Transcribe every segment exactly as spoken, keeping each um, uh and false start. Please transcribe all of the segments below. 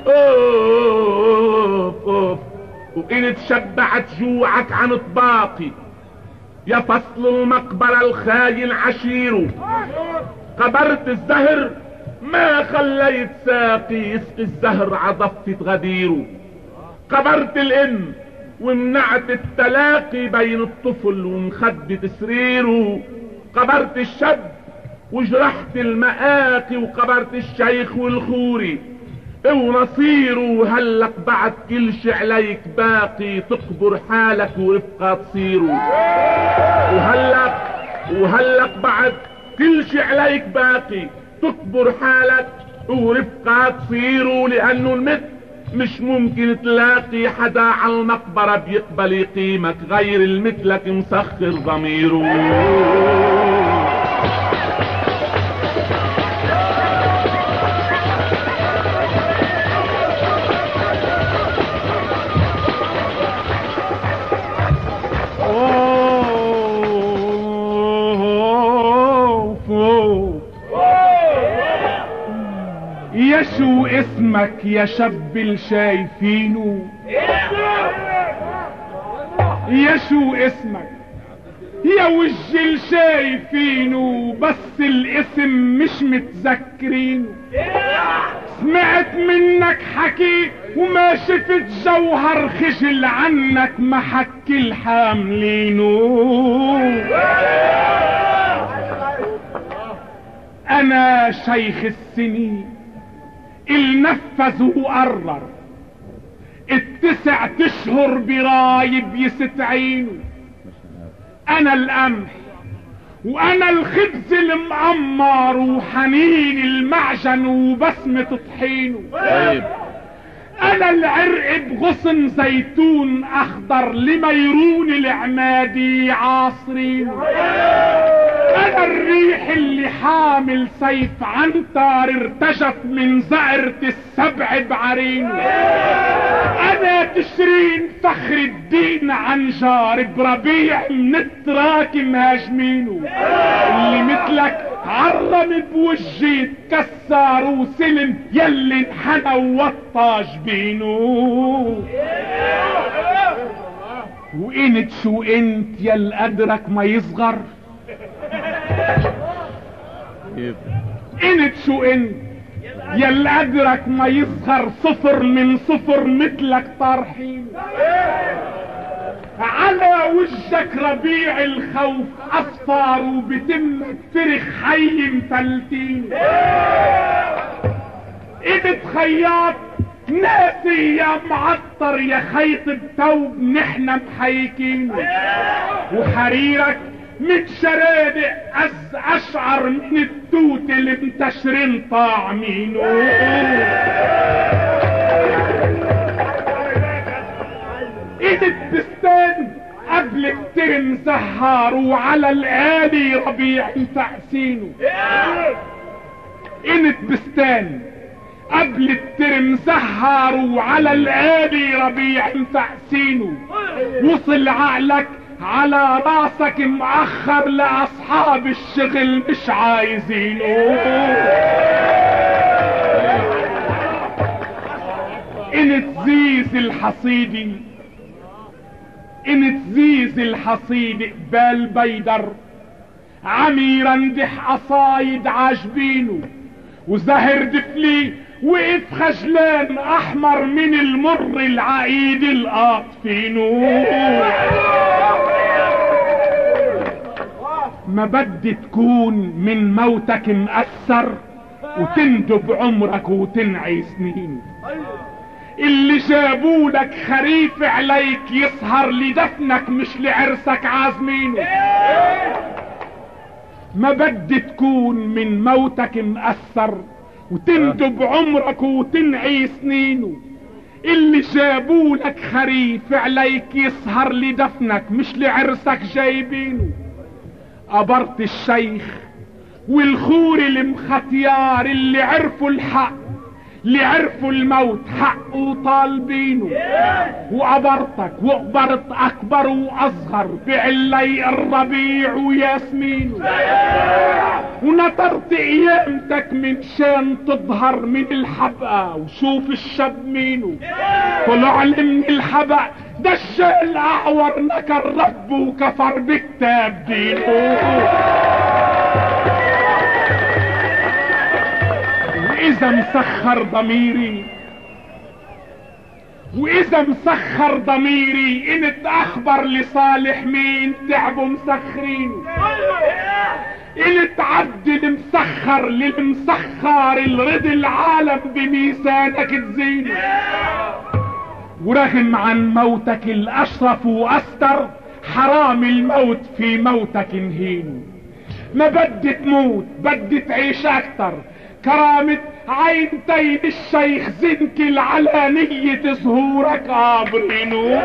اوف اوف وان تشبعت جوعك عن طباقي يا فصل المقبرة الخاين عشيره. قبرت الزهر ما خليت ساقي يسقي الزهر عضفة غديره. قبرت الام ومنعت التلاقي بين الطفل ومخدة سريره. قبرت الشاب وجرحت المآقي وقبرت الشيخ والخوري ونصيره. هلق بعد كل شي عليك باقي تقبر حالك ورفقة تصيره. وهلق وهلق بعد كل شي عليك باقي تقبر حالك ورفقة تصيره. لانه المثل مش ممكن تلاقي حدا على المقبرة بيقبل يقيمك غير المثلك مسخر ضميره. يا شو اسمك يا شاب الشايفينه؟ يا شو اسمك يا وج الشايفينه بس الاسم مش متذكرينه؟ سمعت منك حكي وما شفت جوهر خجل عنك ما حكي الحاملينه. انا شيخ السنين النفذ وقرر التسع تشهر برايب يستعينه. انا القمح وانا الخبز المعمر وحنين المعجن وبسمة طحينه. انا العرق بغصن زيتون اخضر لميرون العمادي عاصرينه. انا الريح اللي حامل سيف عنتر ارتجف من زئرة السبع بعرينه. انا تشرين فخر الدين عنجار بربيع من التراك مهاجمينه. اللي مثلك عرم بوجي تكسر وسلم يلي انحنى ووطى جبينه. وانت شو انت يل قدرك ما يصغر؟ انت شو انت يل قدرك ما يصغر صفر من صفر مثلك طارحين. على وجهك ربيع الخوف اصفار وبتمك فرخ حي مفلتين. انت خياط ناسي يا معطر يا خيط بتوب نحنا محيكين. وحريرك من شرادق أز اشعر من التوت اللي منتشرين طاعمينه. ايدك بستان قبل الترم زهار وعلى الآلي ربيع مفقسينه. ايدك بستان قبل الترم زهار وعلى الآلي ربيع مفقسينه. وصل عقلك على راسك مأخر لأصحاب الشغل مش عايزينه. ان تزيز الحصيدي ان تزيز الحصيد قبال بيدر عمي رندح قصايد عاجبينه. وزهر دفلي وقف خجلان احمر من المر العقيد القاطفينه. ما بدي تكون من موتك مأثر وتندب عمرك وتنعي سنين. اللي جابولك خريف عليك يسهر لدفنك مش لعرسك عازمينه. ما بدي تكون من موتك مأثر وتندب عمرك وتنعي سنينه. اللي جابولك خريف عليك يسهر لدفنك مش لعرسك جايبينه. قبرت الشيخ والخور المختيار اللي عرفوا الحق اللي عرفوا الموت حقه طالبينه، وقبرتك وقبرت اكبر واصغر بعلي الربيع وياسمينه، ونطرت ايامتك من شان تظهر من الحبقة وشوف الشب مينه، طلع من الحبق ده الشيء الاعور نكر ربه وكفر بكتاب دينه. واذا مسخر ضميري واذا مسخر ضميري انت اخبر لصالح مين تعبوا مسخرين، انت عبد المسخر للمسخر الرضي العالم بميزانك تزينه. ورغم عن موتك الاشرف واستر حرام الموت في موتك نهين، ما بدي تموت بدي تعيش اكتر، كرامة عينتين الشيخ زنكل على نية ظهورك عابرينو.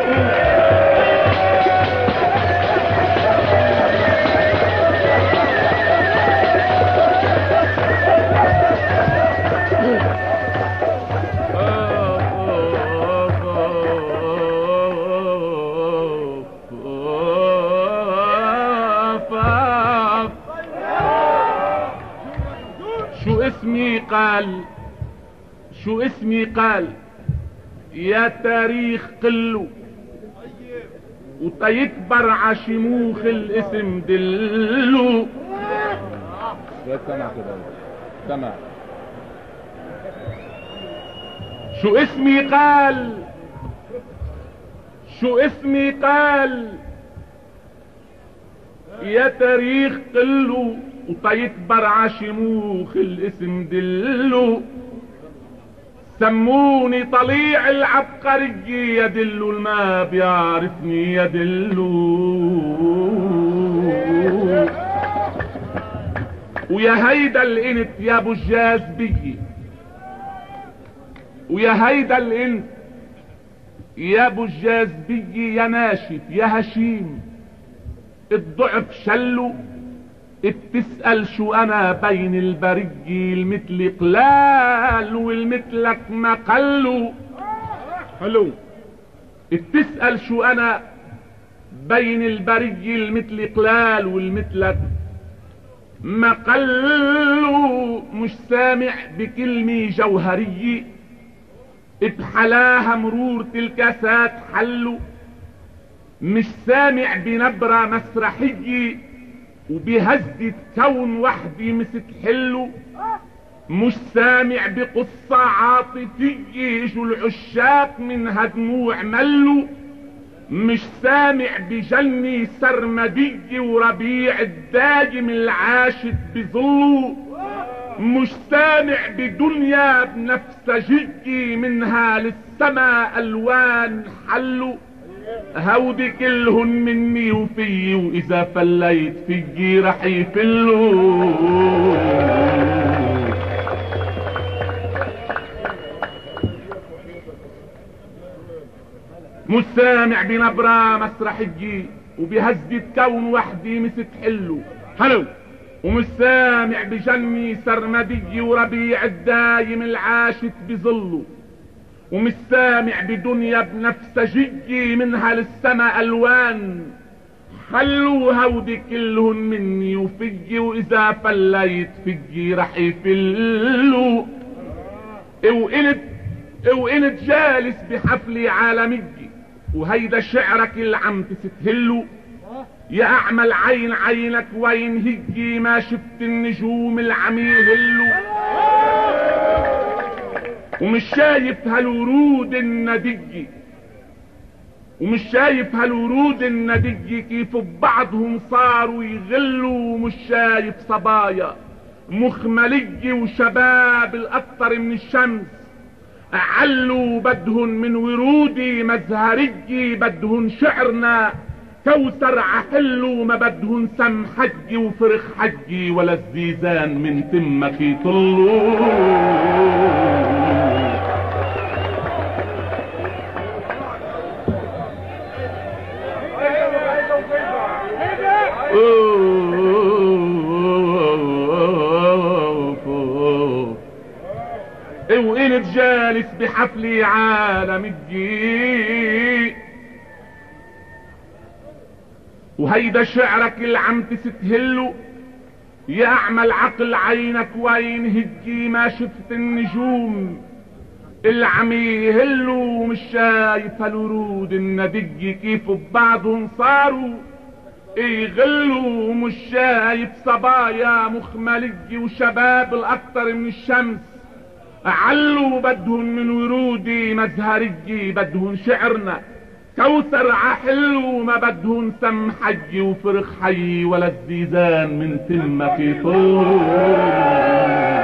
شو اسمي قال شو اسمي قال يا تاريخ قلو، وتيكبر عشموخ الاسم دلو. سمع كده سمع. شو اسمي قال شو اسمي قال يا تاريخ قلو، وتيكبر عشموخ الاسم دلو. سموني طليع العبقري يدلو الما بيعرفني يدلو. ويا هيدا الانت يا ابو الجاذبية، ويا هيدا الانت يا ابو الجاذبية، يا ناشف يا هشيم الضعف شلو. بتسأل شو انا بين البرية المثل قلال والمثلك ما قلو. حلو. بتسأل شو انا بين البرية المثل قلال والمثلك ما قلو. مش سامع بكلمة جوهرية بحلاها مرور الكاسات حلو. مش سامع بنبرة مسرحية وبهزة كون وحدي مستحلو. مش سامع بقصة عاطفية جو العشاق منها دموع ملو. مش سامع بجنة سرمدية وربيع الدايم العاشق بظلو. مش سامع بدنيا بنفسجية منها للسما الوان حلو. هودي كلهن مني وفي، واذا فليت فيي رح يفلوا. مش سامع بنبرة مسرحية وبهزة كون وحدي مستحلو. حلو. ومش سامع بجنة سرمدية وربيع الدايم العاشق بظله. ومش سامع بدنيا بنفسجية منها للسما الوان حلو. هودي كلهن مني وفيي، واذا فليت فيي رح يفلوا. وقلت وقلت جالس بحفلة عالمية وهيدا شعرك اللي عم تستهلو. يا اعمى العين عينك وين هيجي ما شفت النجوم اللي عم يهلوا. ومش شايف هالورود الندية ومش شايف هالورود الندية كيف ببعضهم صاروا يغلوا. ومش شايف صبايا مخملية وشباب الأطر من الشمس علوا بدهن من ورودي مزهرية. بدهن شعرنا كوثر عحلو، ما بدهن سم حجي وفرخ حجي ولا الزيزان من تمك يطلوا. وقلت جالس بحفل عالم الجي، وهيدا شعرك اللي عم تستهله يا اعمى العقل عينك وين هجي، ما شفت النجوم اللي عم يهلوا، مش شايف الورود الندج كيف ببعضهم صاروا يغلوا، مش شايف صبايا مخملجي وشباب الاكتر من الشمس علوا، بدهن من ورودي مزهرجي، بدهن شعرنا كوثر عحلو، ما بدهن سم حجي وفرخ حي ولا الزيزان من تمك طول.